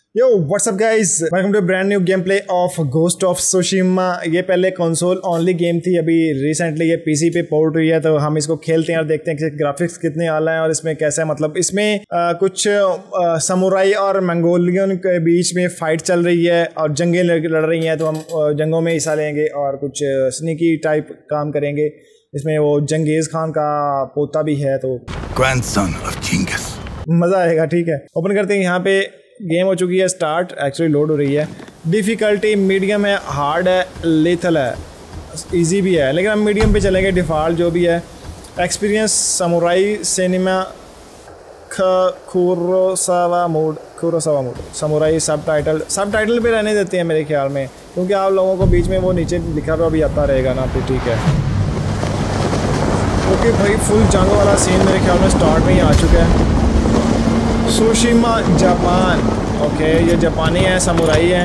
Yo what's up guys, welcome to brand new game play of ghost of Tsushima. ये पहले console only game थी, अभी recently ये PC पे पोर्ट हुई है, तो हम इसको खेलते हैं और देखते हैं कि ग्राफिक्स कितने आला हैं और इसमें कैसा है। मतलब इसमें कुछ समुराई और मंगोलियन के बीच में फाइट चल रही है और जंगें लड़ रही हैं, तो हम जंगों में हिस्सा लेंगे और कुछ स्नीकी टाइप काम करेंगे। इसमें वो जंगेज खान का पोता भी है, तो ग्रैंडसन ऑफ जिंगिस, मज़ा आएगा। ठीक है, ओपन करते हैं। यहाँ पे गेम हो चुकी है स्टार्ट, एक्चुअली लोड हो रही है। डिफ़िकल्टी मीडियम है, हार्ड है, लेथल है, इजी भी है, लेकिन हम मीडियम पे चलेंगे। डिफ़ॉल्ट जो भी है। Experience samurai cinema Kurosawa mode samurai subtitle पे रहने देते हैं मेरे ख्याल में, क्योंकि आप लोगों को बीच में वो नीचे लिखा हुआ भी आता रहेगा ना। फिर ठीक है, ओके भाई, फुल जंग वाला सीन मेरे ख्याल में स्टार्ट में ही आ चुका है। त्सुशिमा जापान, ओके, ये जापानी है, समुराई है।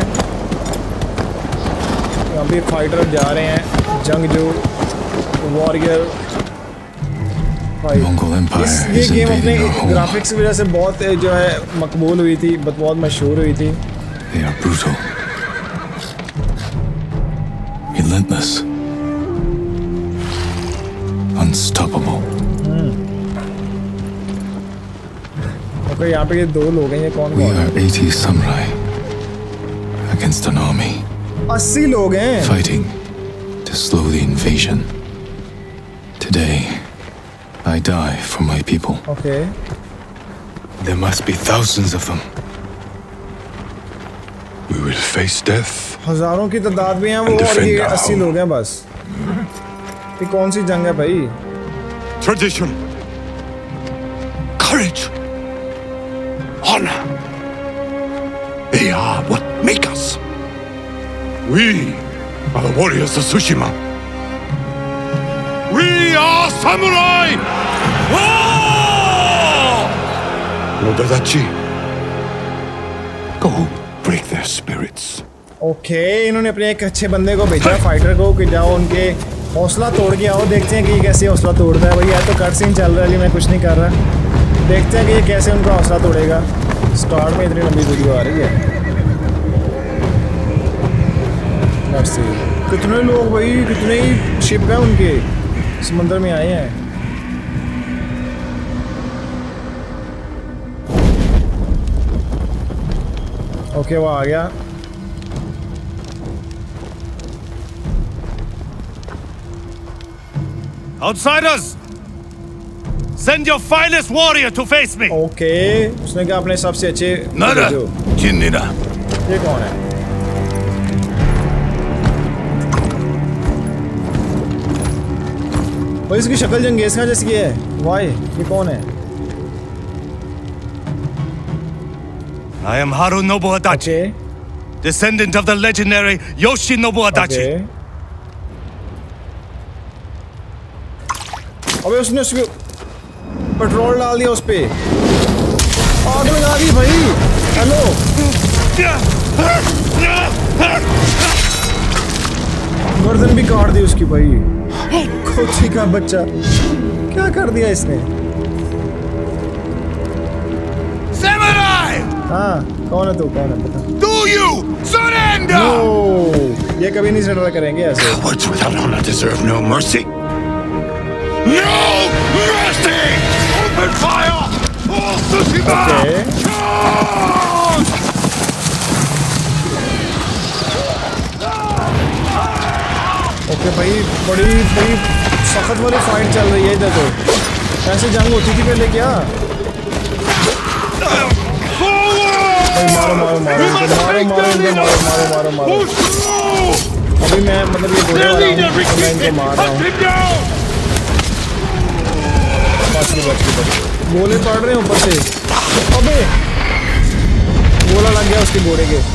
यहाँ भी फाइटर जा रहे हैं, जंगजू वॉरियर भाई। ये गेम अपने ग्राफिक्स की वजह से बहुत जो है मकबूल हुई थी, बहुत मशहूर हुई थी। They are brutal, relentless, unstoppable. Okay, यहाँ पे ये दो लोग हैं, ये कौन We कौन है? are 80 samurai against an army 80 लोग हैं fighting to slow the invasion. Today, I die for my people. Okay, There must be thousands of them. We will face death. हजारों की तादाद में हैं वो, और ये 80 लोग हैं बस। ये कौन सी जंग है भाई? Tradition, courage, honor. They are what make us. We are the warriors of Tsushima. We are samurai! Nodadachi, go break their spirits. Okay, इन्होंने अपने एक अच्छे बंदे को भेजा, फाइटर को, कि जाओ उनके हौसला तोड़ के आओ। देखते हैं कि ये कैसे हौसला तोड़ता है। भाई यार, तो कट सीन चल रहा है जी, मैं कुछ नहीं कर रहा। देखते हैं कि ये कैसे उनका हौसला तोड़ेगा। स्टार्ट में इतनी लंबी वीडियो आ रही है। कितने लोग भाई, कितने ही शिप हैं उनके, समंदर में आए हैं। ओके, वो आ गया। Outsiders! Send your finest warrior to face me! Okay, उसने कहा अपने सबसे अच्छे Nara, जो। Jinnira. ये कौन है? भाई इसकी शक्ल जंगेज खान जैसी है। वाई, ये कौन है? I am Harunobu Adachi, okay, descendant of the legendary Yoshinobu Adachi. Okay. अबे उसने उसमें पेट्रोल डाल दिया, उस पे आग लगा दी भाई। हेलो, गर्दन भी काट दी उसकी भाई। खोची का बच्चा, क्या कर दिया इसने? Samurai! हाँ, कौन है तू, कौन है बता। Do you surrender? ओ, ये कभी नहीं सरेंडर करेंगे ऐसे। Cowards without honor deserve no mercy. No mercy! Open fire! All Tsushima! Okay, okay भाई, बड़ी बड़ी सख्त वाली फाइट चल रही है इधर। तो ऐसे जंग होती थी पहले क्या? भाई मारो मारो मारो इनको, मारो मारो इनको, मारो मारो मारो मारो। अभी मैं मतलब ये घोड़े वाला हूँ, तो मैं इनको मार रहा हूँ। गोले पड़ रहे हैं ऊपर से। अबे गोला लग गया उसके घोड़े के।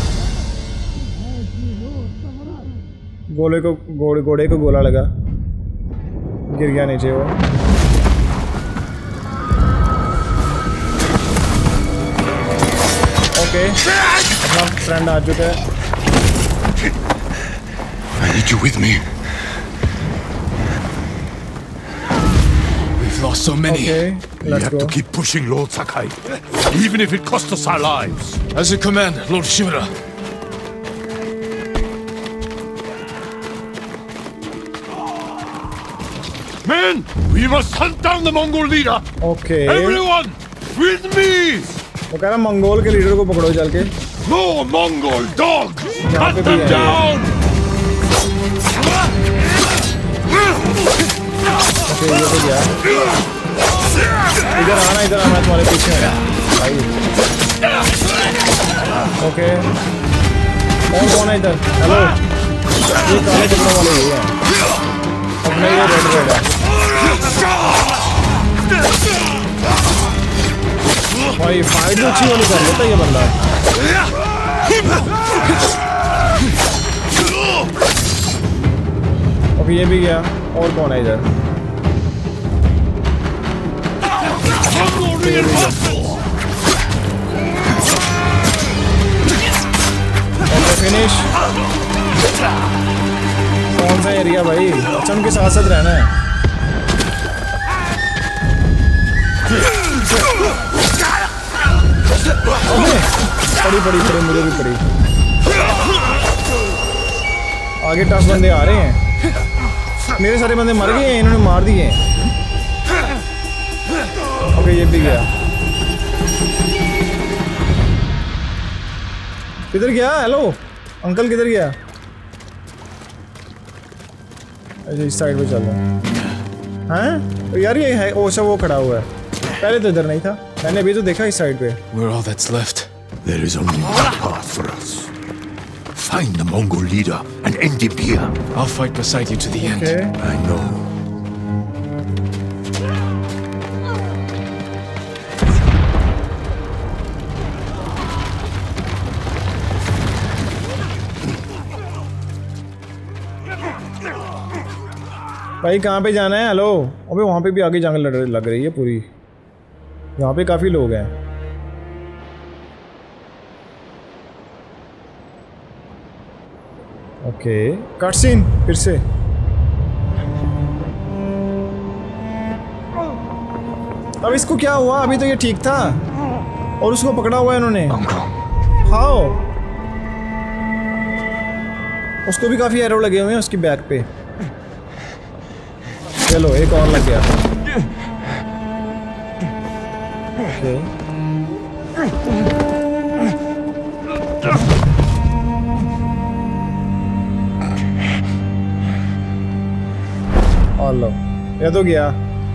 घोड़े को गोला लगा, गिर गया नीचे वो। ओके, अपना फ्रेंड आ चुका है। I need you with me. We've lost so many. Okay, We let's have go. to keep pushing, Lord Sakai. even if it costs us our lives. As you command, Lord Shimura. Men, we must hunt down the Mongol leader. Okay. Everyone, with me. वो कह रहा Mongol के leader को पकड़ो चल के. No Mongol dog. यहाँ पे Cut भी them है. down. Okay, ये तो गया. इधर आना मैं तुम्हारे पीछे हूँ. ओके. कौन है इधर? हेलो. ये काले कपड़ों वाले ही हैं. अब मैं ये रेड है. भाई फाइट तो अच्छी वाली कर लेता ये बंदा. ओके ये भी गया. और कौन है इधर? फिनिश. कौन सा एरिया भाई? अच्छा उनके साथ साथ रहना है. पड़ी मुझे भी पड़ी. आगे टफ बंदे आ रहे हैं. मेरे सारे बंदे मर गए हैं, इन्होंने मार दिए. ओके ये भी गया. किधर गया? हेलो अंकल किधर गया? अच्छा इस साइड पे चल रहा है. हैं यार ये है ओशा वो खड़ा हुआ है. पहले तो इधर नहीं था. मैंने अभी तो देखा इस साइड पे. We're all that's left. There is only one path for us. Find the Mongol leader and end him here. I'll fight beside you to the end. I know. भाई कहाँ पे जाना है? हेलो. अबे वहाँ पे भी आगे जंग लग रही है पूरी. यहाँ पे काफी लोग हैं. ओके कट सीन फिर से. अब इसको क्या हुआ? अभी तो ये ठीक था और उसको पकड़ा हुआ है इन्होंने. हाउ? उसको भी काफी एरो लगे हुए हैं उसकी बैक पे. चलो एक और लग गया. ओके और लो ये तो गया.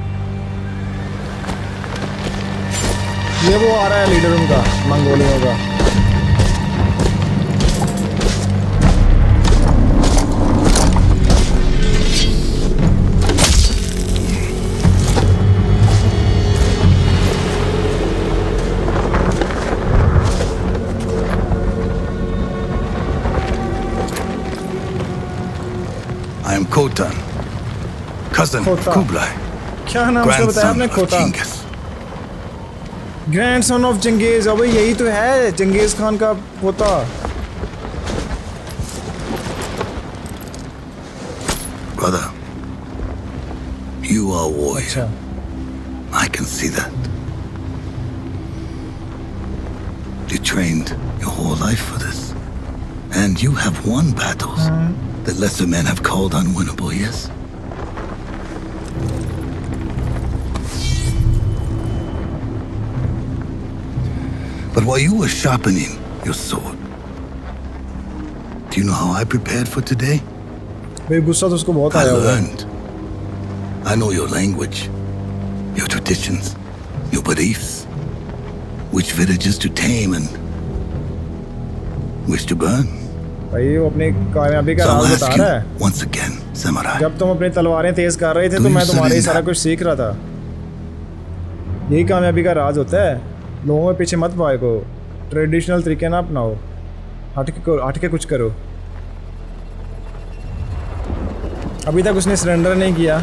ये वो आ रहा है लीडर उनका मंगोलियों का. I am Khotan, cousin of Kublai, क्या नाम उसका बताया आपने? खोता. Grandson of Genghis. अबे यही तो है जंगेज खान का पोता. Brother, you are a warrior. अच्छा. I can see that. You trained your whole life for this, and you have won battles that lesser men have called unwinnable. Yes. But while you were sharpening your sword, do you know how I prepared for today? भाई गुस्सा तो उसको बहुत I आया होगा. learned. I know your language, your traditions, your beliefs, which villages to tame and which to burn. भाई वो अपनी कामयाबी का So I'll राज ask बता you रहा है. once again, Samurai. जब तुम अपनी तलवारें तेज कर रहे थे Do तो you मैं तुम्हारे ही surrender? सारा कुछ सीख रहा था. यही कामयाबी का राज होता है. लोगों के पीछे मत भागो. ट्रेडिशनल तरीके ना अपनाओ. हट के कुछ करो. अभी तक उसने सरेंडर नहीं किया.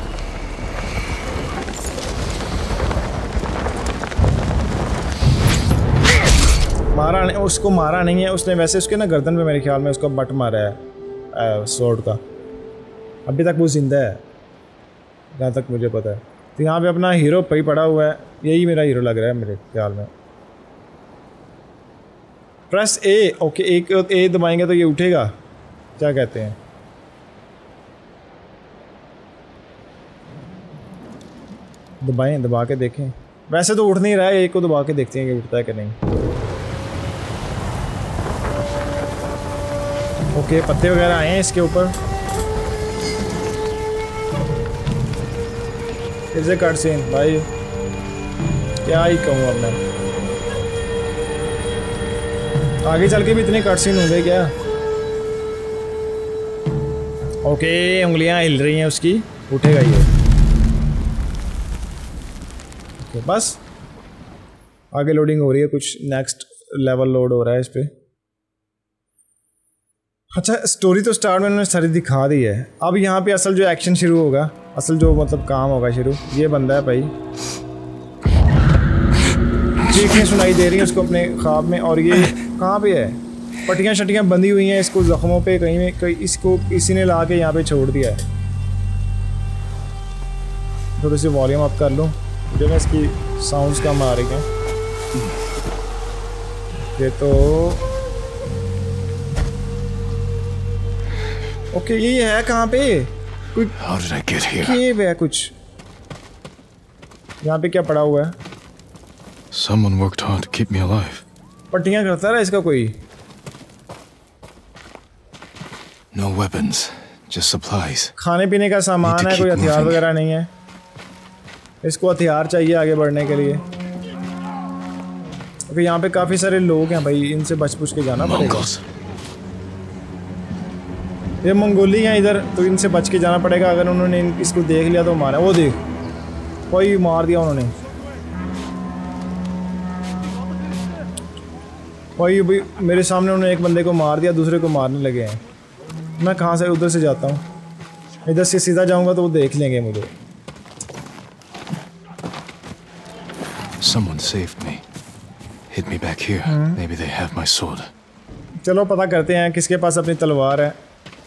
उसको मारा नहीं है उसने. वैसे उसके ना गर्दन पे मेरे ख्याल में उसको बट मारा है स्वॉर्ड का. अभी तक वो जिंदा है जहाँ तक मुझे पता है. तो यहाँ पे अपना हीरो पड़ा हुआ है. यही मेरा हीरो लग रहा है मेरे ख्याल में. प्रेस ए। ओके, एक ए दबाएंगे तो ये उठेगा, क्या कहते हैं? दबाएं, दबा के देखें। वैसे तो उठ नहीं रहा है, एक को दबा के देखते हैं कि उठता है कि नहीं। ओके, पत्ते वगैरह आए हैं इसके ऊपर। फिर से कट सीन भाई, क्या ही कहूँ अब मैं। आगे चल के भी इतने कट सीन होंगे क्या? ओके, उंगलियां हिल रही हैं उसकी, उठेगा ये। ओके, बस आगे लोडिंग हो रही है, कुछ नेक्स्ट लेवल लोड हो रहा है इस पे। अच्छा, स्टोरी तो स्टार्ट में उन्होंने सारी दिखा दी है। अब यहाँ पे असल जो एक्शन शुरू होगा, असल जो मतलब काम होगा शुरू, ये बंदा है भाई, चीखें सुनाई दे रही हैं उसको अपने ख्वाब में। और ये कहाँ पे है? पट्टियाँ शट्टियाँ बंधी हुई हैं इसको जख्मों पे, कहीं में कहीं इसको किसी ने ला के यहाँ पे छोड़ दिया है। थोड़ी सी वॉल्यूम अप कर लूँ, जो मैं इसकी साउंड्स कम आ रही हैं। ये तो ओके, ये है कहाँ पे? कोई केव है कुछ। यहाँ पे क्या पड़ा हुआ है? Someone worked hard to keep me alive. पट्टियाँ करता रहा इसका कोई। No weapons, just supplies. खाने पीने का सामान है, कोई हथियार वगैरह नहीं है। इसको हथियार चाहिए आगे बढ़ने के लिए। ओके, यहाँ पे काफ़ी सारे लोग हैं भाई, इनसे बच पुछ के जाना पड़ेगा। ये मंगोली हैं इधर, तो इनसे बच के जाना पड़ेगा। अगर उन्होंने इसको देख लिया तो मारा। वो देख, कोई मार दिया उन्होंने। वही भाई, मेरे सामने उन्होंने एक बंदे को मार दिया, दूसरे को मारने लगे हैं। मैं कहाँ से उधर से जाता हूँ? इधर से सीधा जाऊँगा तो वो देख लेंगे मुझे। Someone saved me. Hit me back here. Maybe they have my sword. चलो पता करते हैं किसके पास अपनी तलवार है।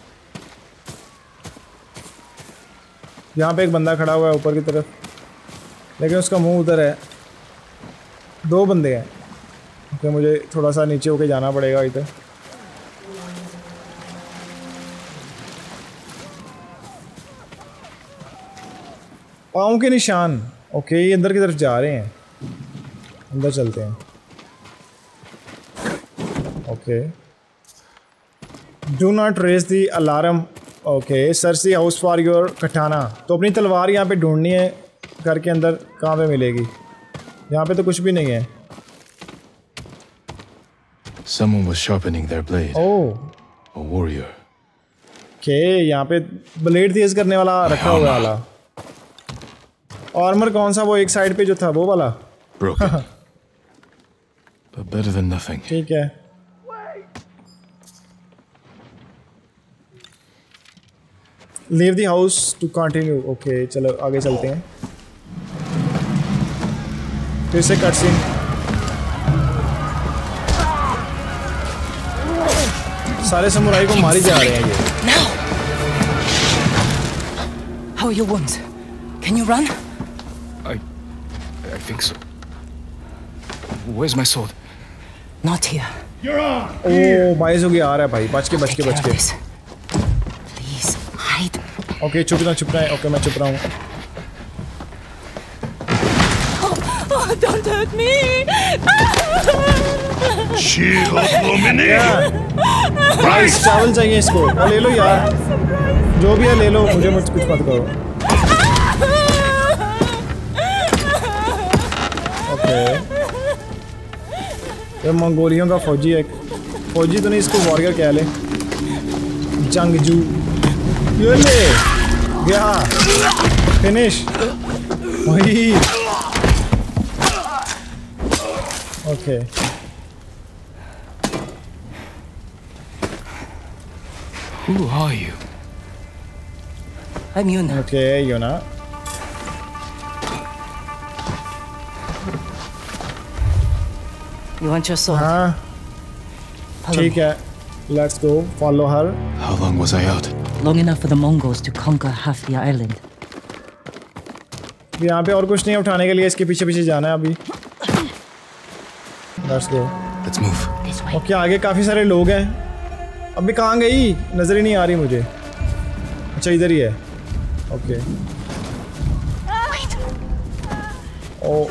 यहाँ पे एक बंदा खड़ा हुआ है ऊपर की तरफ, लेकिन उसका मुंह उधर है। दो बंदे हैं। ओके, मुझे थोड़ा सा नीचे होके जाना पड़ेगा इधर। पाँव के निशान। ओके, ये अंदर की तरफ जा रहे हैं, अंदर चलते हैं। Okay, do not raise the alarm. Okay, search the house for your katana. तो अपनी तलवार यहाँ पे ढूंढनी है घर के अंदर। कहाँ पे मिलेगी? यहाँ पे तो कुछ भी नहीं है। Someone was sharpening their blade. Oh, A warrior. Okay, यहाँ पे ब्लेड तेज करने वाला रखा हुआ वाला। आर्मर कौन सा? वो एक साइड पे जो था वो वाला। Broken. But better than nothing. ठीक है। Leave the house to continue. Okay, चलो आगे चलते हैं। फिर से कट सीन। सारे समुराई को मारी जा रहे हैं ये। Now. How are your wounds? Can you run? I think so. Where's my sword? Not here. ओह, बाइस हो गया, आ रहा है भाई। बच के बच के बच के। Please hide. ओके, छुपना छुपना है। ओके, मैं छुप रहा हूँ। Oh, don't hurt me. Rice चावल चाहिए इसको। ले लो यार, जो भी है ले लो, मुझे कुछ मत करो। ओके, ये मंगोलियों का फौजी है। फौजी तो नहीं, इसको वॉरियर कह ले, जंगजू। ये ले गया, फिनिश वही। Okay, Who are you? I'm Yuna. Okay, Yuna. You want your sword? हाँ, Follow ठीक me. है, let's go, follow her. How long was I out? Long enough for the Mongols to conquer half the island. यहाँ पे और कुछ नहीं है उठाने के लिए, इसके पीछे पीछे जाना है अभी। Let's go. Let's move. This way. Okay आगे काफी सारे लोग हैं। अभी कहाँ गई? नजर ही नहीं आ रही मुझे। अच्छा इधर ही है। Okay. Oh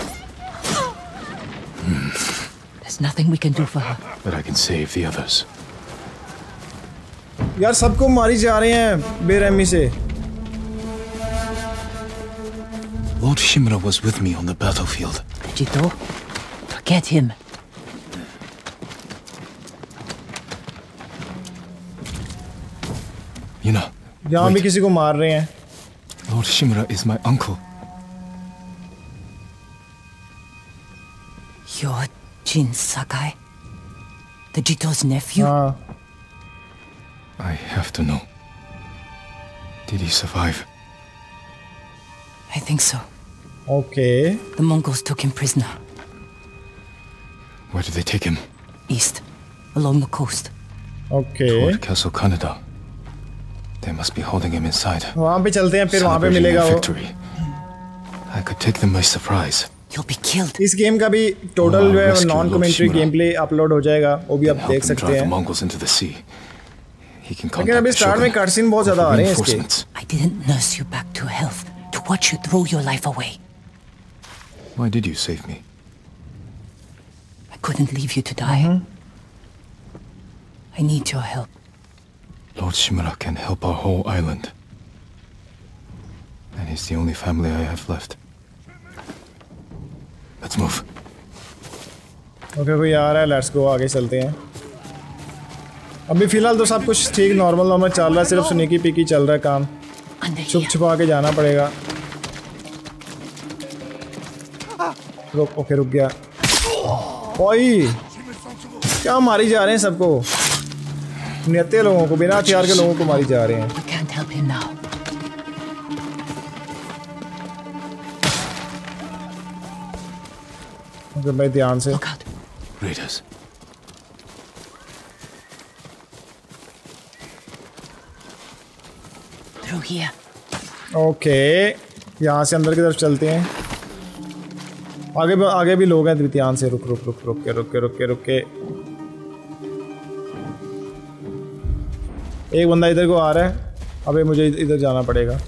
There's nothing we can do for her. But I can save the others. यार सबको मारी जा रहे हैं बेरहमी से। Lord Shimura was with me on the battlefield. Vegito, forget him. You know, यहाँ भी किसी को मार रहे हैं। Lord Shimura is my uncle. You're Jin Sakai, the Jito's nephew? हाँ I have to know. Did he survive? I think so. Okay The Mongols took him prisoner. Where did they take him? East, along the coast. Okay Toward Castle Kaneda. They must be holding him inside. वहाँ पे चलते हैं फिर वहाँ पे Celebrating मिलेगा their वो। victory. I could take them by surprise. You'll be killed. इस गेम का भी टोटल जो है rescue non Lord commentary Shimura. Game play upload हो जाएगा, वो भी आप Help देख him सकते drive the हैं। Mongols into the sea. He can लेकिन contact अभी the स्टार्ट में Shogun. कटसीन बहुत ज्यादा आ रहे हैं इसके। Reinforcements. I didn't nurse you back to health to watch you throw your life away. Why did you save me? I couldn't leave you to die. I need your help. Lord Shimura can help our whole island. And he's the only family I have left. Let's move. Okay कोई आ रहा है, let's गो आगे चलते हैं। अभी फिलहाल तो सब कुछ ठीक नॉर्मल चल रहा है, सिर्फ स्नेकी पिकी चल रहा है काम। Under छुप here. छुपा के जाना पड़ेगा। रुक, ओके रुक गया। ओए क्या मारी जा रहे हैं सबको? नियते लोगों को, बिना हथियार के लोगों को मारी जा रहे हैं। You can't help him now. Okay भाई ध्यान से। Look out. Raiders. Through here. Okay यहाँ से अंदर की तरफ चलते हैं। आगे भी लोग हैं, ध्यान से। रुक रुक रुक रुक के रुक के रुक के रुक के। एक बंदा इधर को आ रहा है। अबे मुझे इधर जाना पड़ेगा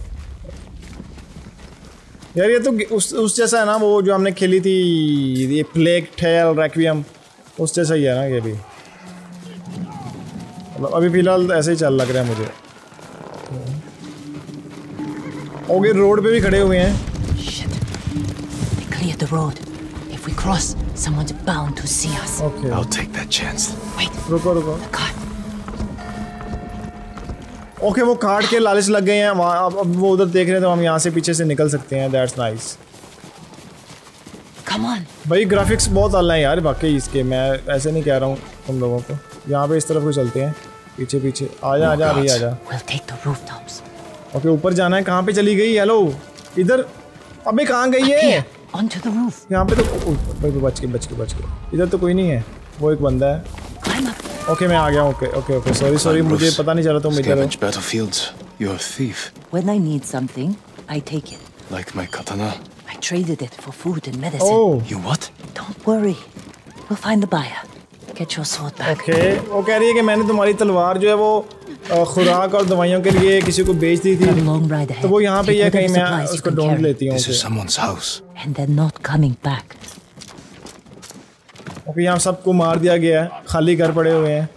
यार। ये तो उस जैसा है ना, वो जो हमने खेली थी ये प्लेग टेल रेक्वियम, उस जैसा ही है ना ये भी। मतलब अभी फिलहाल ऐसे ही चल लग रहा है मुझे। ओके रोड पे भी खड़े हुए हैं। Shit. They cleared the road. If we cross, someone's bound to see us. Okay I'll take that chance. Wait. रुको रुको। God. ओके वो काट के लालच लग गए हैं वहाँ। अब वो उधर देख रहे हैं तो हम यहाँ से पीछे से निकल सकते हैं। That's nice. Come on. भाई ग्राफिक्स बहुत अलग है यार वाकई इसके। मैं ऐसे नहीं कह रहा हूँ तुम लोगों को। यहाँ पे इस तरफ को चलते हैं, पीछे पीछे। आजा आजा अभी आजा। We'll take the rooftops. Okay ऊपर जाना है। कहाँ पे चली गई? हेलो इधर। अबे कहाँ गई Here, है? onto the roof. यहाँ पे तो भाई बच के। इधर तो कोई नहीं है। वो एक बंदा है। Climb up. ओके मैं आ गया। ओके सॉरी मुझे पता नहीं चला तुम इधर हो। Scavenge battlefields. You're a thief. When I need something, I take it. Like my katana. I traded it for food and medicine. Oh You what? Don't worry. We'll find the buyer. Get your sword back. Okay वो कह रही है कि मैंने तुम्हारी तलवार जो है वो खुराक और दवाइयों के लिए किसी को बेच दी Got a थी। long ride ahead. तो वो यहाँ पे Take ये whatever कहीं मैं supplies you उसको can ढूंढ carry. लेती हूँ। This is someone's house. And they're not coming back. Okay यहाँ सबको मार दिया गया है, खाली घर पड़े हुए हैं।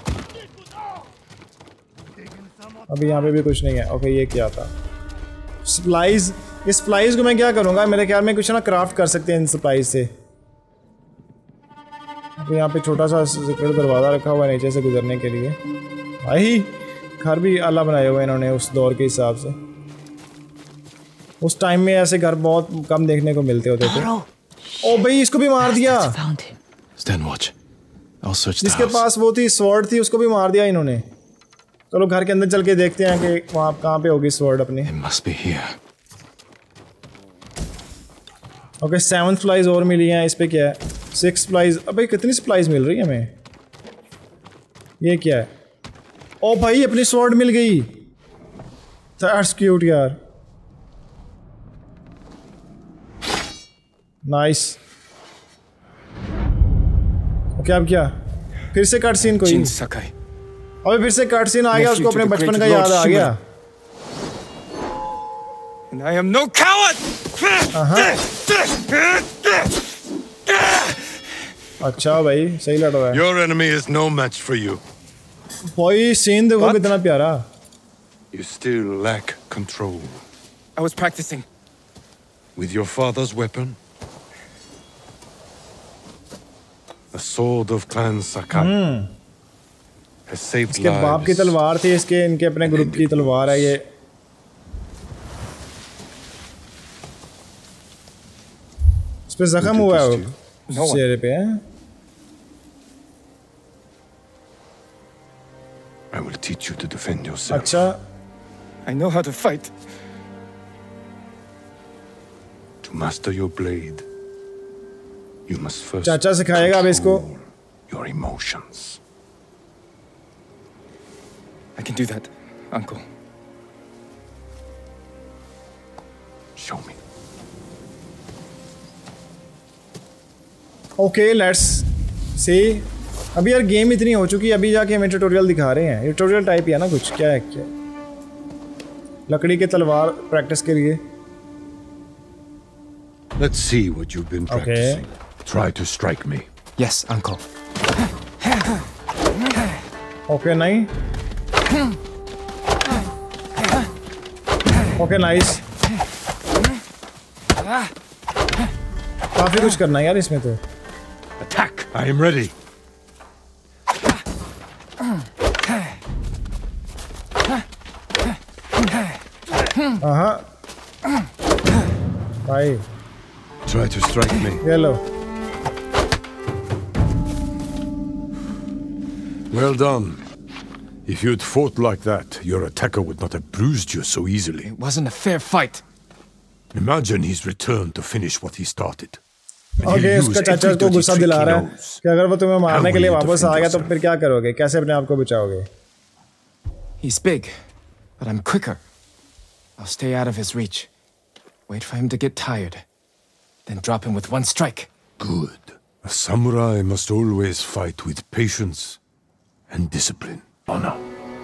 अभी यहाँ पे भी कुछ नहीं है। ओके ये क्या था? सप्लाइज। इस सप्लाइज को मैं क्या करूँगा? मेरे ख्याल में कुछ ना क्राफ्ट कर सकते हैं इन सप्लाइज से। अभी यहाँ पे छोटा सा सीक्रेट दरवाज़ा रखा हुआ है नीचे से गुजरने के लिए। भाई घर भी अलग बनाए हुए हैं इन्होंने उस दौर के हिसाब से। उस टाइम में ऐसे घर बहुत कम देखने को मिलते होते थे। Taro. ओ भाई इसको भी मार दिया। Bastards found him. Stand watch. I'll search the जिसके house. पास वो थी स्वॉर्ड थी, उसको भी मार दिया इन्होंने। चलो घर के अंदर चल के देखते हैं कि वहाँ कहाँ पे होगी स्वॉर्ड अपनी। It must be here. Okay 7 supplies और मिली हैं। इस पे क्या है? 6 सप्लाइज। अबे कितनी सप्लाइज मिल रही है हमें? ये क्या है? ओ भाई अपनी स्वॉर्ड मिल गई। दैट्स क्यूट यार। नाइस। ओके अब क्या? फिर से कट सीन कोई Jin Sakai. अबे फिर से कट सीन आ गया उसको अपने बचपन का याद आ गया And I am no coward! अच्छा भाई सही लड़ रहा है Your enemy is no match for you. भाई सीन देखो कितना प्यारा You still lack control. I was practicing. With your father's weapon? The sword of Clan Sakai has saved इसके बाप की lives. तलवार थी इसके इनके अपने ग्रुप की तलवार है ये इस पे जख्म हुआ है वो चेहरे पे है I will teach you to defend yourself. अच्छा I know how to fight. To master your blade, you must first चाचा सिखाएगा अब इसको control your emotions. I can do that, Uncle. Show me. Okay let's see अभी यार game इतनी हो चुकी है अभी जाके हमें ट्यूटोरियल दिखा रहे हैं ट्यूटोरियल टाइप ही है ना कुछ क्या है क्या लकड़ी के तलवार प्रैक्टिस के लिए Let's see what you've been practicing. Try to strike me. Yes, Uncle. Okay नहीं ओके नाइस काफी कुछ करना है यार इसमें तो Attack! I am ready. भाई Try to strike me. ये लो Well done. If you'd fought like that, your attacker would not have bruised you so easily. It wasn't a fair fight. Imagine he's returned to finish what he started. And okay he'll उसका use चाचा every उसको dirty गुस्सा trick दिला he रहा है knows. कि अगर वो तुम्हें मारने के लिए How will you वापस आ defend गया तो yourself? फिर क्या करोगे कैसे अपने आप को बचाओगे He's big, but I'm quicker. I'll stay out of his reach. Wait for him to get tired. Then drop him with one strike. Good. A samurai must always fight with patience and discipline. Honor.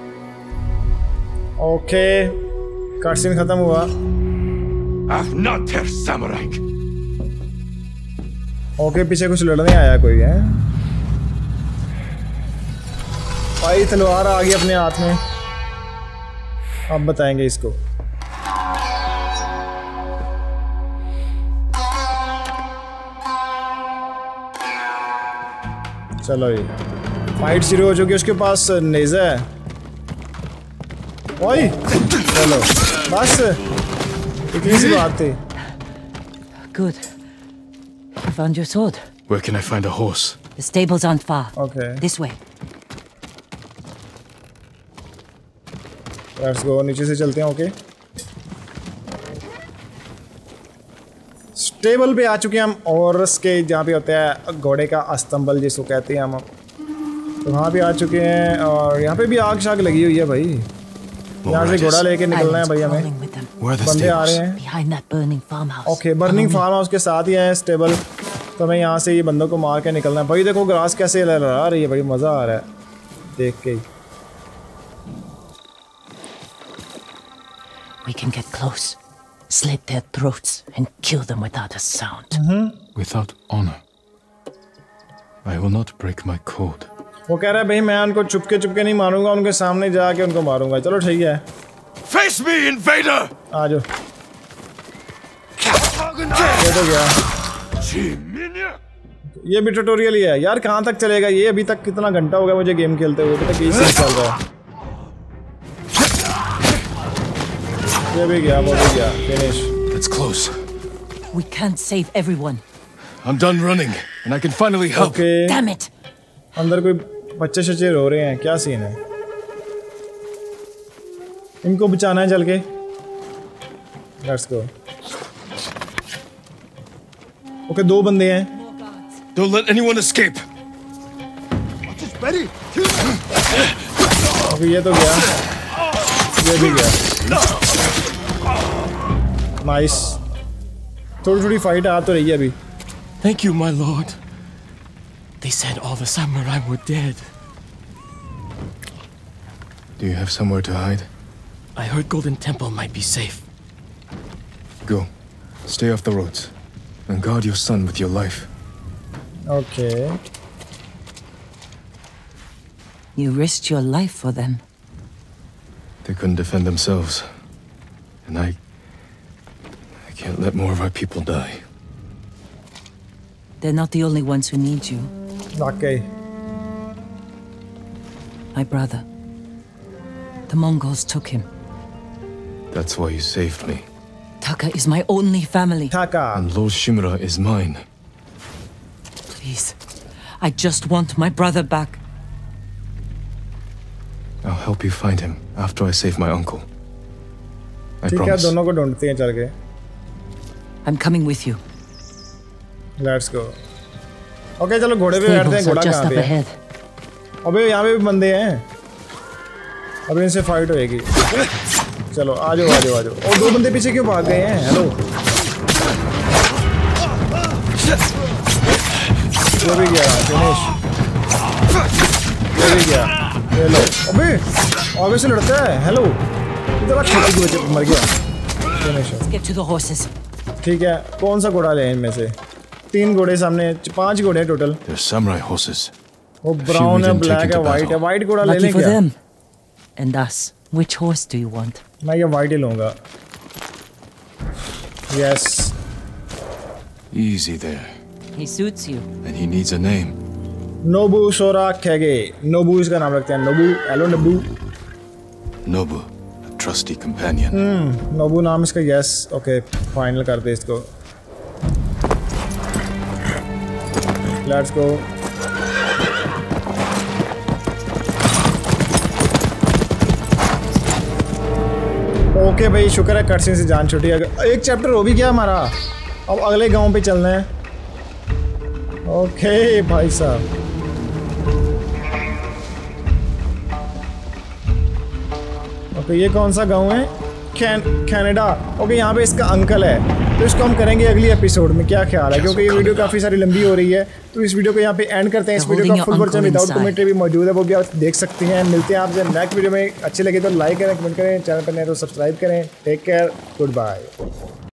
Okay cutscene खत्म हुआ I'm not her samurai. Okay पीछे कुछ लड़ने आया कोई है भाई तलवार आ गई अपने हाथ में अब बताएंगे इसको चलो ये फाइट शुरू हो चुकी है उसके पास नेज़ा है ओए चलो बस इतनी सी बात थी Good. You found your sword. Where can I find a horse? The stables aren't far. Okay. This way. Let's go नीचे से चलते हैं ओके स्टेबल पे आ चुके हैं हम और इसके जहाँ पे होता है घोड़े का अस्तंबल जिसको कहते हैं हम तो वहाँ पे आ चुके हैं और यहाँ पे भी आग शाग लगी हुई है भाई यहाँ से घोड़ा लेके निकलना है भाई हमें Crawling with them. Where are the बंदे आ रहे stables? हैं Behind that burning farmhouse. Okay burning farmhouse के साथ ही है स्टेबल तो हमें यहाँ से ये बंदों को मार के निकलना है भाई देखो ग्रास कैसे लहरा रही है भाई मज़ा आ रहा है देख के ही We can get close, slit their throats, and kill them without a sound. Without honor. I will not break my code. वो कह रहा है भाई मैं उनको चुपके चुपके नहीं मारूंगा उनके सामने जाके उनको मारूंगा चलो ठीक है Face me, invader! आ जाओ ये तो गया ये भी ट्यूटोरियल ही है यार कहाँ तक चलेगा ये अभी तक कितना घंटा हो गया मुझे गेम खेलते हुए अभी तक यही सीन चल रहा है ये भी गया वो भी गया finish It's close. We can't save everyone. I'm done running, and I can finally help. Okay Damn it! अंदर कोई बच्चे शच्चे रो रहे हैं क्या सीन है इनको बचाना है चल के लेट्स गो ओके दो बंदे हैं Don't let anyone escape. अभी ये तो गया ये भी गया नाइस थोड़ी थोड़ी फाइट आ तो रही है अभी Thank you, my lord. They said all the samurai were dead. Do you have somewhere to hide? I heard Golden Temple might be safe. Go. Stay off the roads. And guard your son with your life. Okay. You risked your life for them. They couldn't defend themselves. And I can't let more of our people die. They're not the only ones who need you. Okay. My brother. The Mongols took him. That's why you saved me. Taka is my only family. Taka. And Lord Shimura is mine. Please. I just want my brother back. I'll help you find him after I save my uncle. I ठीक है, promise. दोनों को ढूंढते हैं चल के. I'm coming with you. Let's go. Okay, चलो घोड़े पे बैठते हैं. Stables are घोड़ा just कहाँ up पे है? ahead. अबे यहाँ पे भी बंदे हैं. अबे इनसे फाइट होएगी. चलो आ जाओ आ जाओ आ जाओ. और दो बंदे पीछे क्यों भाग गए हैं? हेलो. ये भी गया फिनिश. ये भी गया. ये लो. अबे आगे से लड़ता है. हेलो. इधर छोटी बच्चे मर गया. Finish. Let's get to the horses. ठीक है. कौन सा घोड़ा ले इनमें से? 3 घोड़े सामने. 5 घोड़े टोटल. They're samurai horses. वो ब्राउन है, ब्लैक है, वाइट है. वाइट घोड़ा ले Lucky लें for क्या? them. And us. Which horse do you want? मैं ये वाइट ही लूँगा. Yes. Easy there. He suits you. And he needs a name. नोबू सोरा खेगे. नोबू इसका नाम रखते हैं. Nobu. Hello Nobu. Nobu, a trusty companion. Nobu नाम इसका. यस. ओके फाइनल करते इसको. Let's go. ओके भाई, शुक्र है कटसीन से जान छुटी. एक चैप्टर हो भी गया हमारा. अब अगले गांव पे चलना है. ओके भाई साहब. ओके ये कौन सा गांव है? कनाडा. ओके यहाँ पे इसका अंकल है, तो इसको हम करेंगे अगली एपिसोड में. क्या ख्याल है? क्योंकि ये वीडियो काफ़ी सारी लंबी हो रही है, तो इस वीडियो को यहाँ पे एंड करते हैं. इस वीडियो का फुल वर्जन विदाउट कमेंट्री भी मौजूद है, वो भी आप देख सकते हैं. मिलते हैं आपसे नेक्स्ट वीडियो में. अच्छी लगे तो लाइक करें, कमेंट करें, चैनल पर नए तो सब्सक्राइब करें. Take care. Good bye.